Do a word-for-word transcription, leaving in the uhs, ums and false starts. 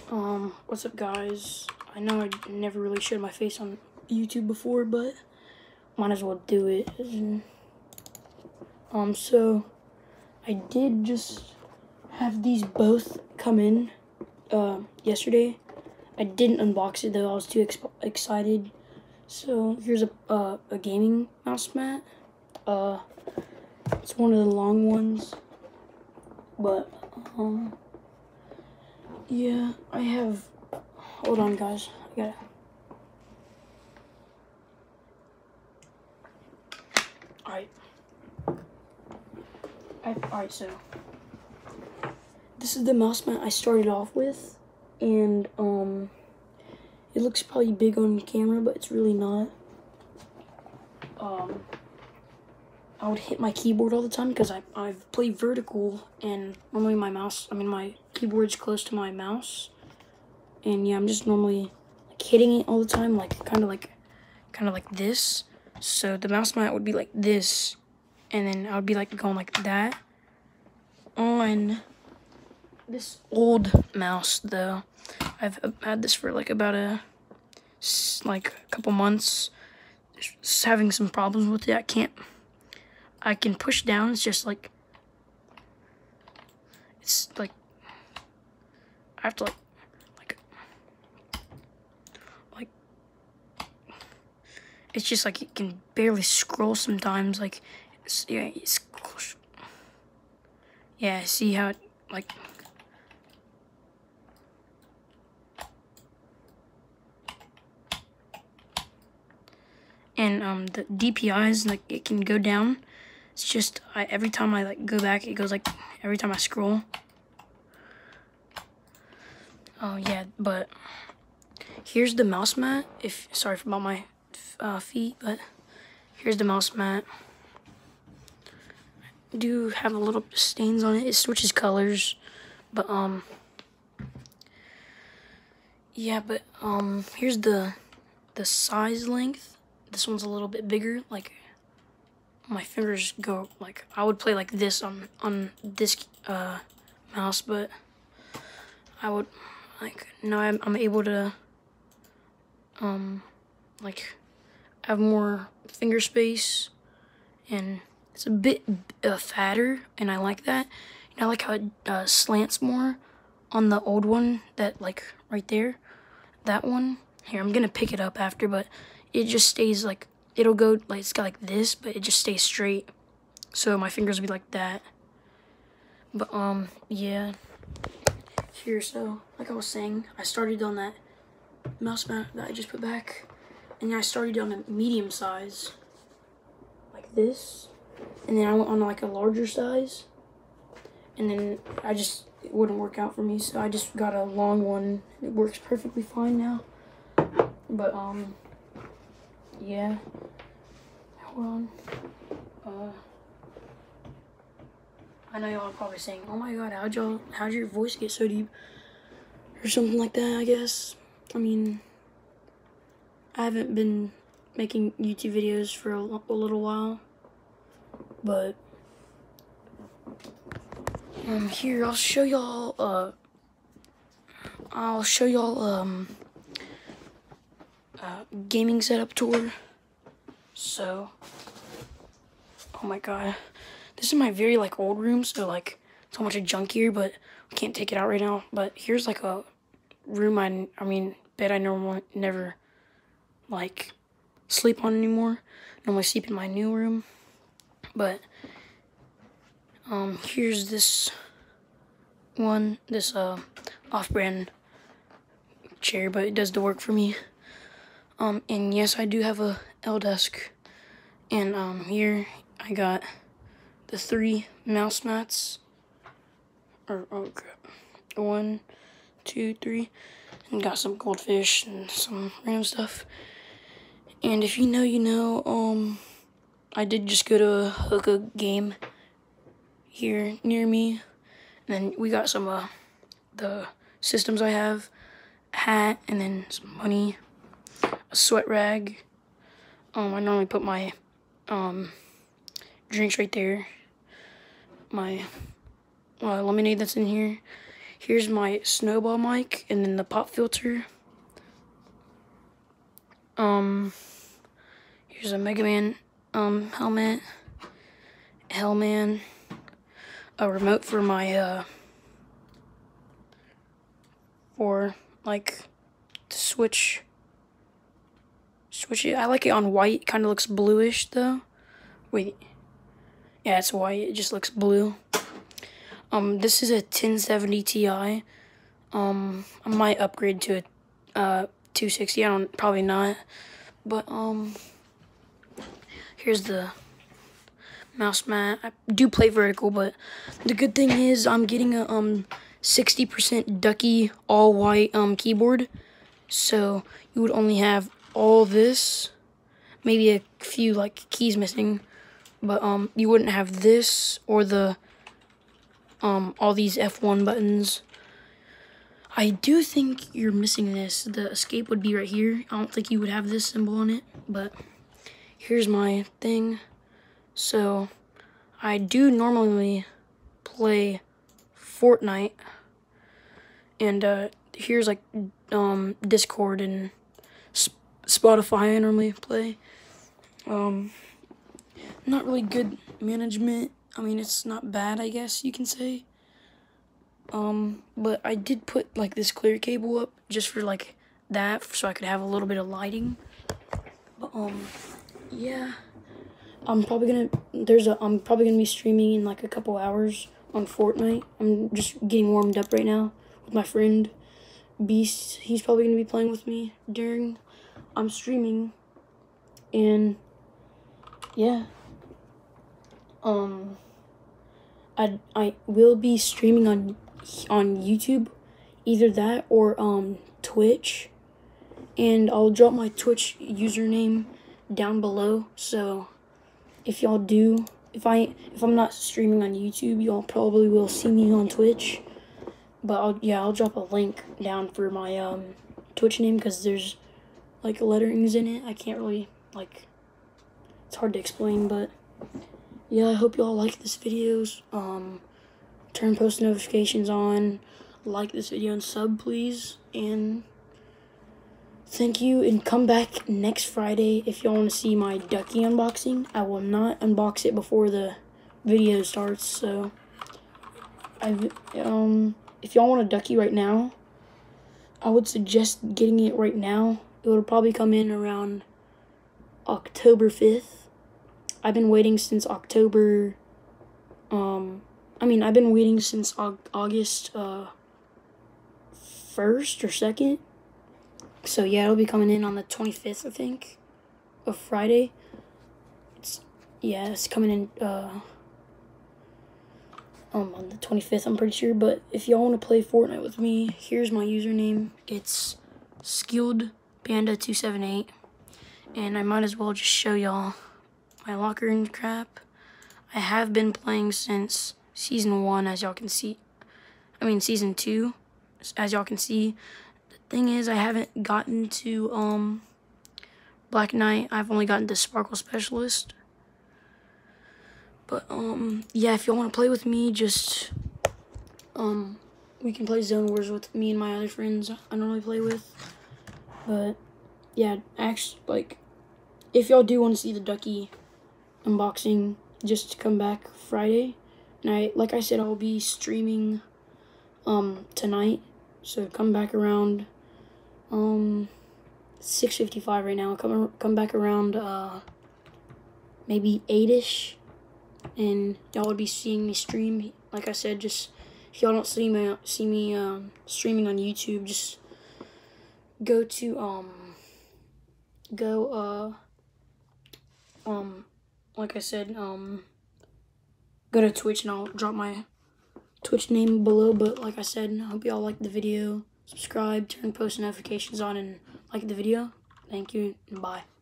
Um, what's up, guys? I know I never really showed my face on YouTube before, but might as well do it. Um, so I did just have these both come in uh, yesterday. I didn't unbox it though; I was too ex excited. So here's a uh, a gaming mouse mat. Uh, it's one of the long ones, but um. Yeah, I have, hold on guys, I gotta, alright, alright, so, this is the mouse mat I started off with, and, um, it looks probably big on camera, but it's really not. Um, I would hit my keyboard all the time, because I, I've played vertical, and normally my mouse, I mean my keyboard's close to my mouse, and yeah, I'm just normally like hitting it all the time, like kind of like, kind of like this. So the mouse mat would be like this, and then I would be like going like that. On this old mouse though, I've had this for like about a like a couple months. Just having some problems with it. I can't. I can push down. It's just like it's like I have to like. It's just like you can barely scroll sometimes. Like, it's, yeah, it's, yeah. See how it, like, and um the D P Is, like, it can go down. It's just I every time I like go back, it goes like every time I scroll. Oh yeah, but here's the mouse mat. If sorry about my uh, feet, but here's the mouse mat. I do have a little stains on it. It switches colors, but um, yeah, but um, here's the the size length. This one's a little bit bigger. Like my fingers go like I would play like this on on this uh mouse, but I would like now I'm I'm able to um like have more finger space, and it's a bit uh, fatter, and I like that. And I like how it uh, slants more on the old one, that like right there, that one. Here, I'm gonna pick it up after, but it just stays like, it'll go like, it's got like this, but it just stays straight. So my fingers will be like that. But um, yeah. Here, so like I was saying, I started on that mouse mat that I just put back. And then I started on a medium size, like this, and then I went on like a larger size, and then I just, it wouldn't work out for me, so I just got a long one. It works perfectly fine now, but um, yeah, hold on, uh, I know y'all are probably saying, oh my god, how'd y'all, how'd your voice get so deep, or something like that, I guess. I mean, I haven't been making YouTube videos for a, a little while, but um, here I'll show y'all. Uh, I'll show y'all um uh, gaming setup tour. So, oh my god, this is my very like old room, so like so much of junk here, but we can't take it out right now. But here's like a room I I mean bed I normally never like sleep on anymore. Normally sleep in my new room, but um here's this one, this uh off-brand chair, but it does the work for me. Um and yes, I do have a L desk, and um here I got the three mouse mats, or oh crap, one, two, three, and got some goldfish and some random stuff. And if you know, you know, um, I did just go to a hookah game here near me, and then we got some, uh, the systems I have, a hat, and then some money, a sweat rag. Um, I normally put my, um, drinks right there, my, uh, lemonade that's in here. here's my snowball mic, and then the pop filter. Um, here's a Mega Man um helmet, Hellman, a remote for my uh for like to switch switch it. I like it on white. Kind of looks bluish though. Wait, yeah, it's white. It just looks blue. Um, this is a ten seventy Ti. Um, I might upgrade to a uh two sixty. I don't, probably not. But um, here's the mouse mat. I do play vertical, but the good thing is I'm getting a um sixty percent Ducky all white um keyboard. So you would only have all this, maybe a few like keys missing, but um you wouldn't have this or the um all these F one buttons. I do think you're missing this. The escape would be right here. I don't think you would have this symbol on it, but here's my thing. So I do normally play Fortnite, and uh, here's like um, Discord and Sp Spotify I normally play. Um, not really good management. I mean, it's not bad, I guess you can say. Um, but I did put like this clear cable up just for like that, so I could have a little bit of lighting. But um, yeah, I'm probably gonna. There's a. I'm probably gonna be streaming in like a couple hours on Fortnite. I'm just getting warmed up right now with my friend Beast. He's probably gonna be playing with me during I'm streaming, and yeah. Um, I I will be streaming on. on YouTube, either that or um Twitch, and I'll drop my Twitch username down below, so if y'all do, if I if I'm not streaming on YouTube, y'all probably will see me on Twitch. But I'll yeah I'll drop a link down for my um Twitch name, because there's like letterings in it. I can't really, like, it's hard to explain, but yeah, I hope y'all like this videos. Um turn post notifications on, like this video, and sub please, and thank you, and come back next Friday if y'all want to see my Ducky unboxing. I will not unbox it before the video starts, so I um if y'all want a Ducky right now, I would suggest getting it right now. It will probably come in around October fifth. I've been waiting since October um I mean, I've been waiting since August uh, first or second. So, yeah, it'll be coming in on the twenty-fifth, I think, of Friday. It's, yeah, it's coming in uh, um, on the twenty-fifth, I'm pretty sure. But if y'all want to play Fortnite with me, here's my username. It's skilled panda two seven eight. And I might as well just show y'all my locker and crap. I have been playing since season one, as y'all can see. I mean, season two, as y'all can see. The thing is, I haven't gotten to um Black Knight. I've only gotten to Sparkle Specialist. But um, yeah, if y'all want to play with me, just um, we can play Zone Wars with me and my other friends I normally play with. But yeah, actually, like, if y'all do want to see the Ducky unboxing, just come back Friday. And I, like I said, I'll be streaming um tonight, so come back around um six fifty-five right now. Come come back around uh maybe eight-ish, and y'all would be seeing me stream. Like I said, just if y'all don't see me see me um streaming on YouTube, just go to um go uh um like I said um. go to Twitch, and I'll drop my Twitch name below. But like I said, I hope y'all liked the video. Subscribe, turn post notifications on, and like the video. Thank you, and bye.